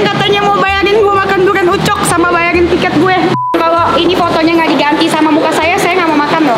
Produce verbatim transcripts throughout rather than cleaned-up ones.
katanya mau bayarin gue makan durian ucok sama bayarin tiket gue. Kalau ini fotonya nggak diganti sama muka saya, saya nggak mau makan loh.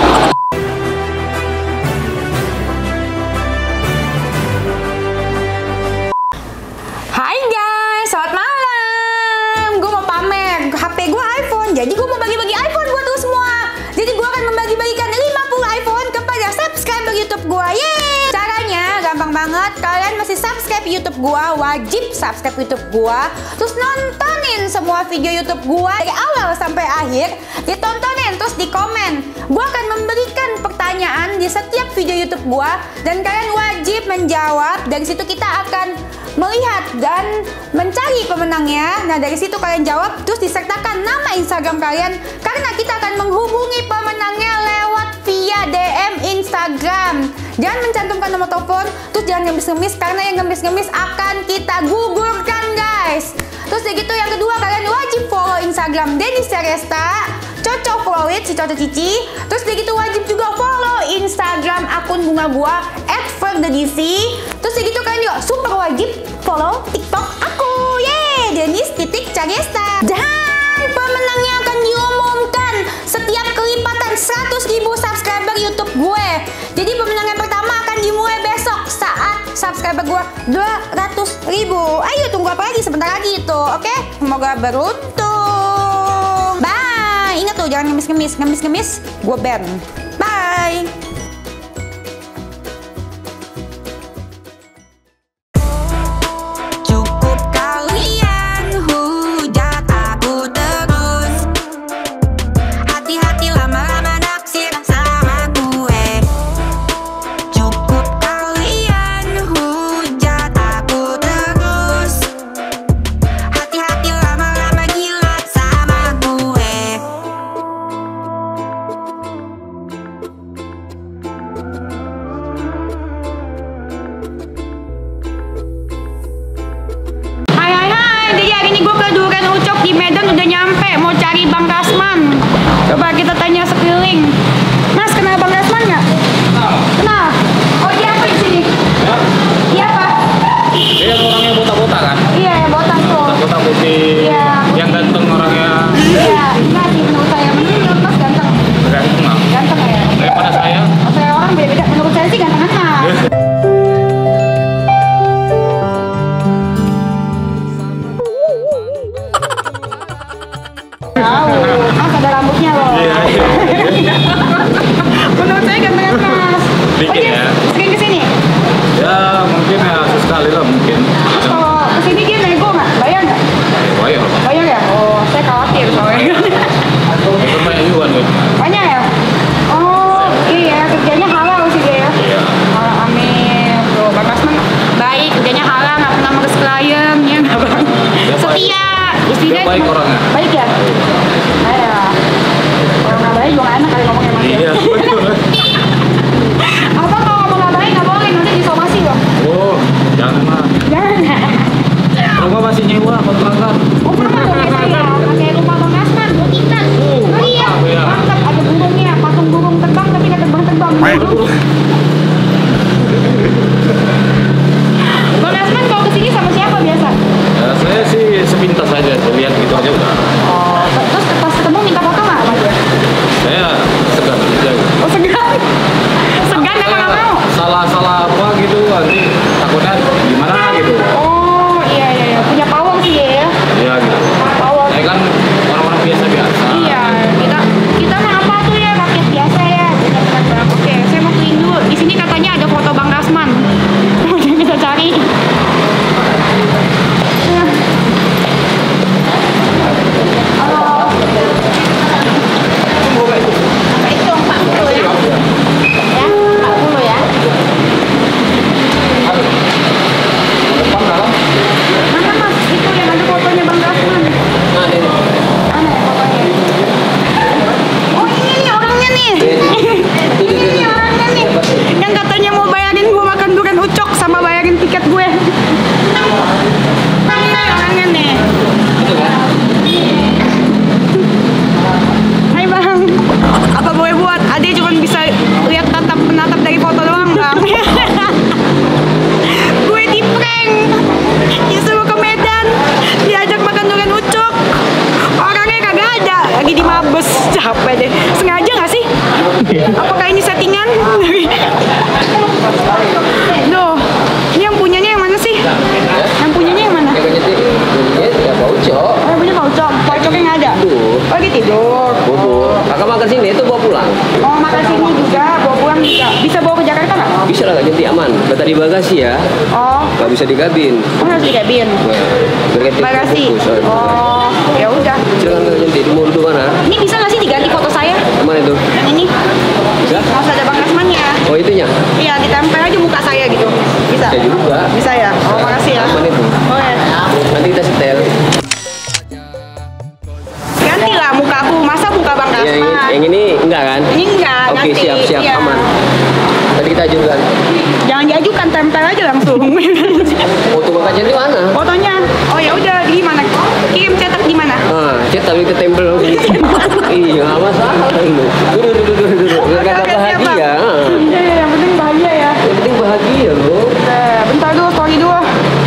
Hai guys, selamat malam. Gue mau pamer H P gue iPhone, jadi gue mau bagi-bagi iPhone buat lo semua. Jadi gue akan membagi-bagikan lima puluh iPhone kepada subscriber YouTube gue. Yeay! Caranya gampang banget. Kalian mesti subscribe YouTube gue, wajib subscribe YouTube gue. Terus nontonin semua video YouTube gue dari awal sampai akhir. Ditontonin, terus di komen. Gue akan memberikan pertanyaan di setiap video YouTube gue, dan kalian wajib menjawab. Dari situ kita akan melihat dan mencari pemenangnya. Nah, dari situ kalian jawab, terus disertakan nama Instagram kalian, karena kita akan menghubungi pemenangnya lewat via D M Instagram. Jangan mencantumkan nomor telepon, terus jangan ngemis-ngemis, karena yang ngemis-ngemis akan kita gugurkan guys. Terus dari gitu yang kedua, kalian wajib follow Instagram Dennis Ceresta, Cocok Follow It, si Cocok Cici. Terus dari gitu wajib juga follow Instagram akun bunga gua at ferdedisi. Terus dari gitu kalian juga super wajib follow TikTok aku, yeay, Dennis titik Ceresta. Dan pemenangnya akan diumumkan setiap kelipatan seratus ribu subscriber YouTube gue. Jadi pemenang yang pertama akan dimulai besok saat subscriber gue dua ratus ribu. Ayo tunggu apa lagi, sebentar lagi itu, oke? Semoga beruntung. Bye. Ingat tuh, jangan ngemis-ngemis, ngemis-ngemis gue ban. Bye. Di Medan udah nyampe, mau cari Bang Rasman. Coba kita tanya sekeliling. Mas, kenal Bang Rasman nggak? Kenal. Oh, dia apa di sini? Dia apa? Dia orangnya botak-botak kan? Iya, yang botak tuh. Botak putih. Iya. Yang ganteng orangnya. Iya, enggak sih menurut saya. Menurut Mas ganteng. Ganteng lah. Ganteng ya. Daripada saya. Saya orang beda-beda. Menurut saya sih ganteng Mas. Tahu, Mas ada rambutnya loh. Iya, iya. Menurut saya ganteng Mas. Dikit ya. Sering kesini? Ya mungkin ya sesekali lah mungkin. Kalau kesini dia nego nggak? Bayar nggak? Bayar. Bayar ya? Oh, saya khawatir soalnya. Itu banyak juga nih. Banyak ya? Oh, iya, kerjanya halal sih dia ya. Iya. Oh, amin. Tuh, Bang Rasman baik, kerjanya halal, nggak pernah meres klien, ya nggak Bang? Setia. Istrinya Dia baik orangnya. Baik ya? Ayo. Kalau nggak baik juga enak kali ngomongnya Mas. Iya, betul. Apa kalau ngomong nggak baik nggak boleh, nanti disomasi dong. Oh, jangan mah. Jangan. Rumah masih nyewa kontrakan. Oh, sama dong ya saya. Pakai rumah Bang Rasman, buat ikan. Oh, Oh iya, mantap ya. mantap. Ada burungnya, patung burung terbang tapi nggak terbang-terbang. Bang Rasman kalau kesini sama siapa biasa? Ya, saya sih sepintas aja, lihat gitu aja udah. Oh, terus pas ketemu minta foto nggak sama dia? Saya segan aja. Oh, segan. Segan emang nggak mau? Salah-salah apa gitu, nanti takutnya gimana gitu. Oh, iya iya iya. Punya power sih dia ya. Iya gitu. Power. Saya kan orang-orang biasa-biasa. Iya, kita kita mah apa tuh ya, rakyat biasa ya. Benar-benar. Oke, saya mau clean dulu. Di sini ganti aman. Data di bagasi ya. Oh, Gak bisa di kabin. oh harus di kabin. Nah, berganti Bagasi. fokus. Oh, ya udah. Silakan Kak Janti, di mau duduk mana? Ini bisa nggak sih diganti foto saya? Mana itu? Yang ini? Bisa? Mau ada Bang Kasmannya. Oh itunya? Iya, ditempel aja muka saya gitu. Bisa? Bisa juga. Bisa ya? Oh, makasih ya. Aman itu. Oh ya. Nanti kita setel. Gantilah muka aku, masa muka Bang Yang, Kasman? yang ini enggak kan? Ini enggak, Oke, ganti. siap siap Iya. aman. Tadi kita ajukan. Jangan diajukan, tempel aja langsung. Foto Kak Janti mana? Fotonya. Oh ya udah, di mana? Kirim cetak di mana? Ah, cet tapi kita tempel langsung. Iya, nggak masalah itu. Duduk, duduk, duduk, duduk. Biar Oke, kata oke, siap, bahagia. Bang. ah. Iya, iya, yang penting bahagia ya. Yang penting bahagia loh. Udah, bentar dulu, story dulu.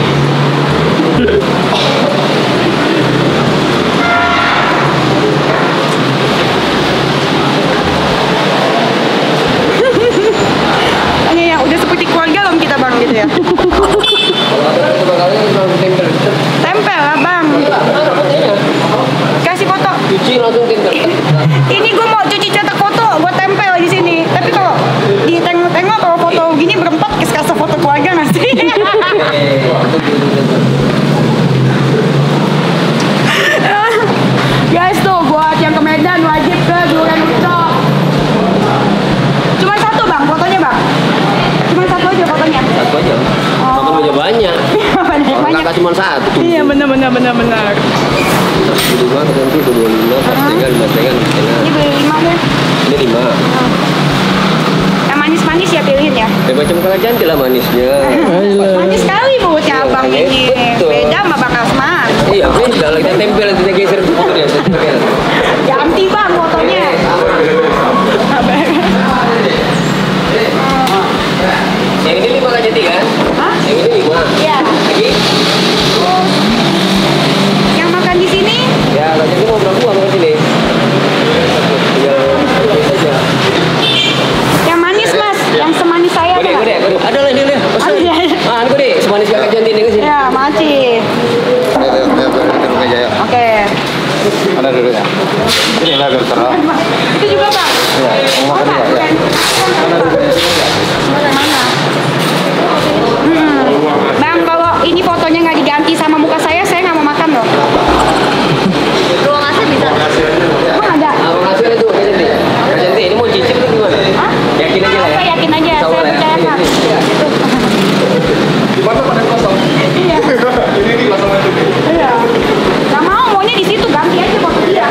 Ini ya, udah seperti keluarga loh kita Bang gitu ya. Kalau ada kita bakalnya kita langsung tempel. Tempel lah Bang. Mana fotonya? Kasih foto. Cuci langsung tempel. Ini gue mau cuci cetak foto, gue tempel di sini. Tapi kalau ditengok-tengok kalau foto gini berempat, kasih foto keluarga nggak sih? Guys tuh, buat yang ke Medan wajib ke Durian Ucok. Cuma satu Bang, fotonya Bang. Cuma satu aja fotonya. Satu aja. Makan aja banyak. Banyak Orang banyak. kakak cuma satu. Iya benar benar benar benar. Terus dua nanti ke dua lima, pas tinggal lima tinggal setengah. Ini beli lima deh. Ini lima. Yang manis-manis ya pilihin ya. Ya macam Kak Janti lah manisnya. Manis sekali mulutnya Iya, abang iya, ini. betul. Beda sama Bang Kasman. Iya, beda lah kita tempel kita geser foto dia. Tempel. Ganti Bang fotonya. Yang ini lima Kak Janti kan? Hah? Yang ini lima. Iya. Lagi? Yang makan di sini Ya, Kak Janti mau berapa buah makan sini? Tinggal ini saja. yang manis Mas, yang semanis saya Gede, tuh. gede, gede. Ada lah ini, ini. Pesan. Ada, ada. Ah, ini gede. Semanis Kak Janti ini ke sini. Ya, makasih. Ayo, ayo, ayo, ke meja ya. Oke. Mana duduknya? Ini lah biar terang. Itu juga Bang. Ya, mau makan ya? Ya. Mana duduknya? Mana mana? Hmm. Bang, kalau ini fotonya nggak diganti sama muka saya, saya nggak mau makan loh. Ruang A C bisa? Emang ada? Ah, makasih lah itu Kak Janti. Kak Janti, ini mau cicip tuh gimana? Hah? Yakin aja lah ya. Saya yakin aja, Tahu saya lah ya. percayakan. Di mana pada kosong? Iya. Ini di kosong aja. Iya. Nggak mau, maunya di situ, ganti aja foto dia.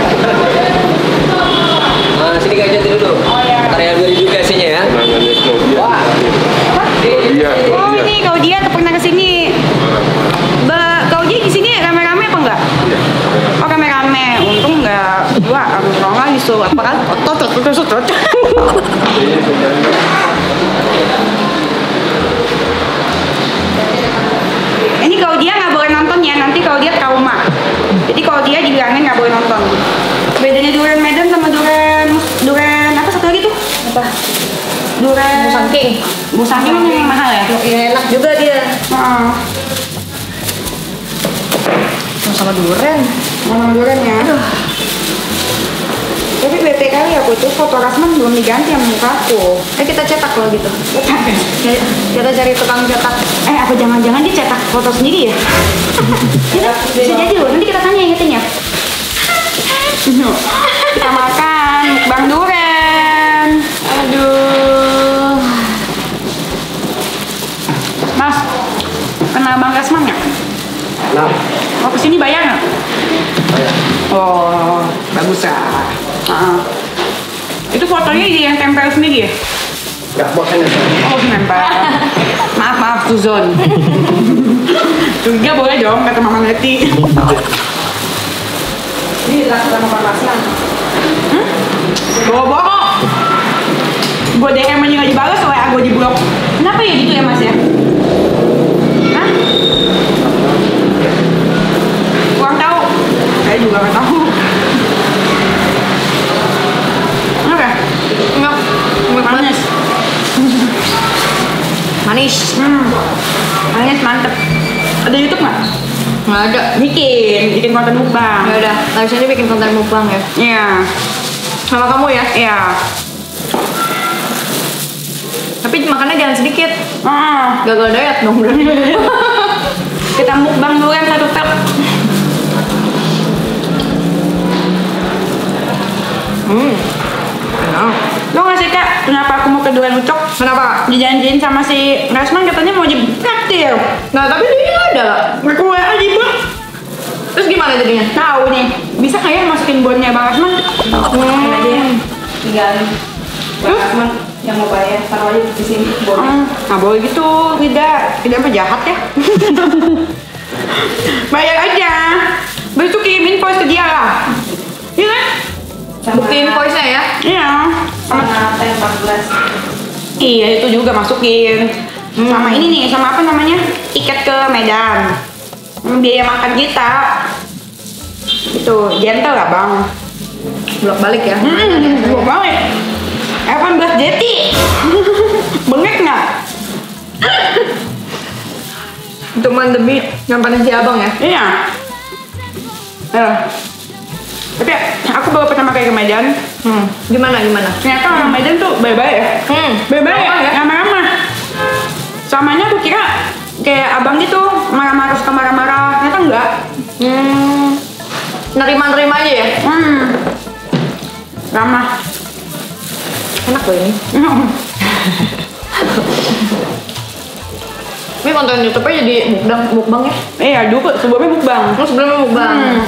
Ah, sini Kak Janti dulu. Oh, iya. Ntar yang verifikasinya ya. Namanya Claudia. Wah. Claudia, Oh Claudia. ini kau dia pernah kesini. Be, kau dia di sini rame-rame apa enggak? Oh rame-rame. Untung enggak dua orang lagi so apa kan? Otot otot otot otot. Ini kalau dia nggak boleh nonton ya, nanti kalau dia trauma. Jadi kalau dia dibilangin nggak boleh nonton. Bedanya durian Medan sama durian durian apa satu lagi tuh? Apa? Durian Busangke. Busangke mana yang mahal ya? Iya enak juga dia. Heeh. Sama durian. Mana durian ya? Aduh. Tapi bete kali aku itu foto Kasman belum diganti sama muka aku. Eh kita cetak kalau gitu. Cetak ya? Ya, kita cari tukang cetak. Eh apa jangan-jangan dia cetak foto sendiri ya? Bisa, bisa jadi loh, nanti kita tanya ingetin ya. Kita makan mukbang durian. Aduh. Mas, kenal Bang Kasman nggak? Nah, Mau kesini bayar nggak? Oh, bagus ya. Ah. Itu fotonya dia yang tempel sendiri ya? nggak makan ya. Oh, nempel. Maaf, maaf, Suzon. Juga boleh dong, kata Mama Leti. Ini lah sama Pak Kasman. Hmm? Bobo kok. Gue D M aja nggak dibalas, W A gue di blok. Kenapa ya gitu ya Mas ya? Hah? Kurang tahu. Saya juga nggak tahu. Oke. Enggak. Enggak Manis. Manis. Hmm. Manis mantep. Ada YouTube nggak? Nggak ada. Bikin, bikin konten mukbang. Ya udah. Habis ini bikin konten mukbang ya. Iya. Sama kamu ya. Iya. Tapi makannya jangan sedikit. Ah, Gagal diet dong berarti. kita mukbang dulu kan satu tab. Hmm. Enak. Lo nggak sih Kak, kenapa aku mau ke Durian Ucok? Kenapa? Dijanjiin sama si Rasman katanya mau ditraktir. Nah tapi dia nggak ada. Aku W A aja Bang. Terus gimana jadinya? Tahu nih, bisa kayak masukin bonnya Bang Rasman? Hmm. tinggalin Bang Rasman yang mau bayar taruh aja di sini boleh. Hmm, nggak boleh gitu, tidak, tidak apa jahat ya. Bayar aja, besok kirim invoice ke dia lah. Iya kan? Sama- Bukti invoice-nya ya. Iya. Sama, sama teh empat belas iya itu juga masukin. Sama ini nih, sama apa namanya? Tiket ke Medan. Sama biaya makan kita. Itu gentle lah Bang. Bolak balik ya. Hmm, gue balik. delapan belas jeti. Bengek nggak? Untuk demi nyampanin si abang ya. Iya. Ya. Tapi aku baru pertama kali ke Medan. Hmm. Gimana gimana? Ternyata orang Medan tuh baik-baik ya. Hmm. Baik-baik Ramah ya, ramah-ramah. Samanya aku kira kayak abang gitu marah-marah suka marah-marah. Ternyata enggak. Hmm. Nerima-nerima aja ya. Hmm. Ramah. Enak loh ini. Ini konten YouTube-nya jadi mukbang mukbang ya. Iya, dulu sebelumnya mukbang. Lu sebelumnya mukbang. Hmm.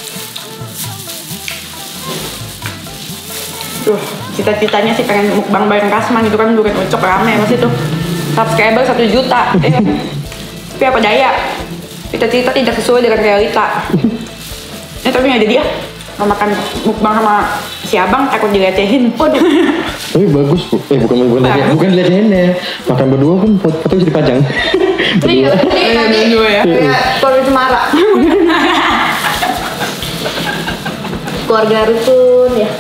Tuh, cita-citanya sih pengen mukbang bareng Kasman gitu kan, Durian Ucok rame pasti tuh. Subscriber satu juta. Eh. Tapi apa daya? Cita-cita tidak sesuai dengan realita. Eh tapi nggak jadi ya. Mau makan mukbang sama si abang takut dilecehin. Waduh. Tapi bagus bu. Eh bukan bukan Bagus. bukan dilecehinnya. Makan berdua kan foto foto bisa dipajang. Ini Berdua. ini tadi dua ya. kayak keluarga Cemara. Keluarga rukun ya.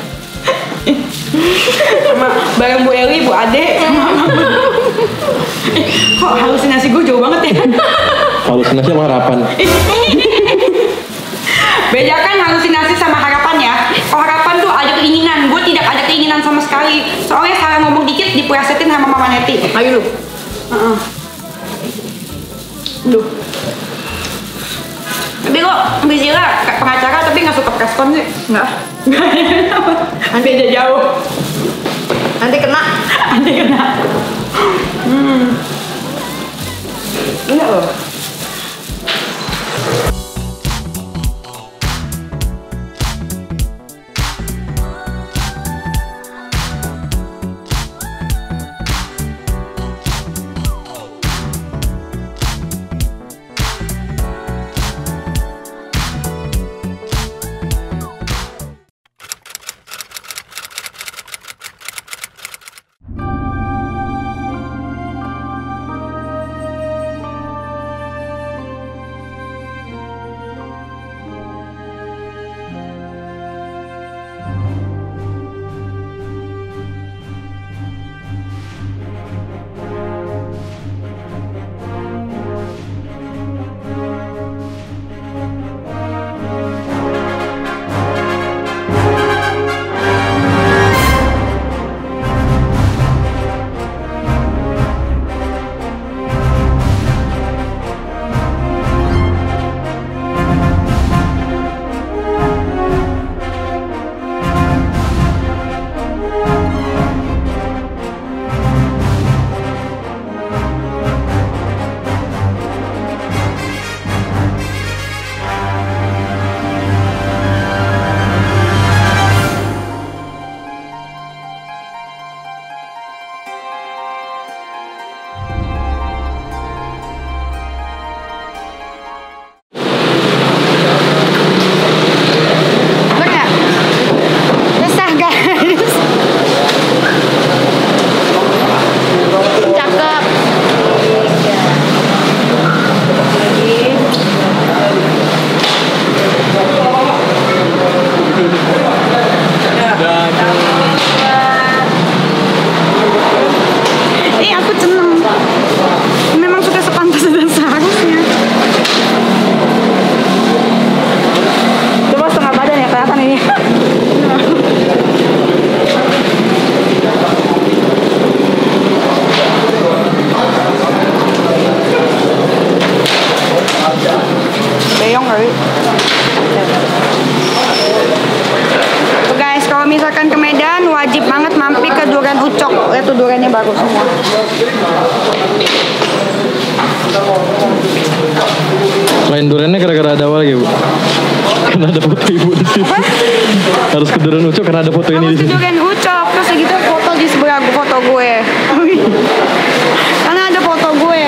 Sama bareng Bu Eli, Bu Ade, sama Eh, kok halusinasi gue jauh banget ya? Halusinasi sama harapan. Bedakan halusinasi sama harapan ya. Kalau harapan tuh ada keinginan, gue tidak ada keinginan sama sekali. Soalnya salah ngomong dikit diplesetin sama Mama Neti. Ayo lu. Heeh. Duh. Tapi kok Bizila pengacara tapi nggak suka preskon sih? Enggak. Nanti beda jauh. Nanti kena. Nanti kena. Hmm. Enggak loh. Beong kali. Tuh guys, kalau misalkan ke Medan wajib banget mampir ke Durian Ucok. Lihat tuh duriannya bagus semua. Selain duriannya gara-gara ada apa lagi, Bu? Karena ada foto ibu di situ. Harus ke Durian Ucok karena ada foto ini Harus di ke situ. Durian Ucok, terus gitu foto di sebelah foto gue. Karena ada foto gue.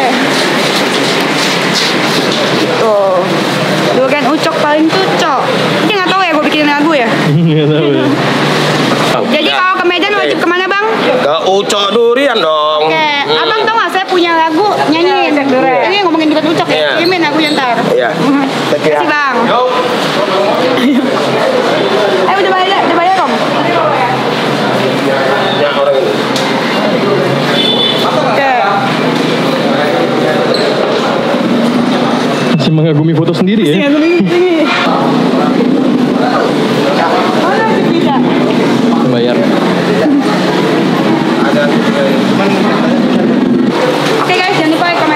Tuh. Durian Ucok paling cocok. Ini nggak tahu ya gue bikin lagu ya. Nggak tahu ya. Jadi kalau ke Medan wajib kemana bang? Ke Ucok Durian dong. Oke, abang tau gak saya punya lagu nyanyiin. Ini ngomongin Durian Ucok ya. Iya. Kirimin lagunya ntar. Iya. Terima kasih bang. Eh udah bayar, udah bayar om. Ya orang ini. Oke. Masih mengagumi foto sendiri ya. Bayar. Oke guys, jangan lupa like, comment,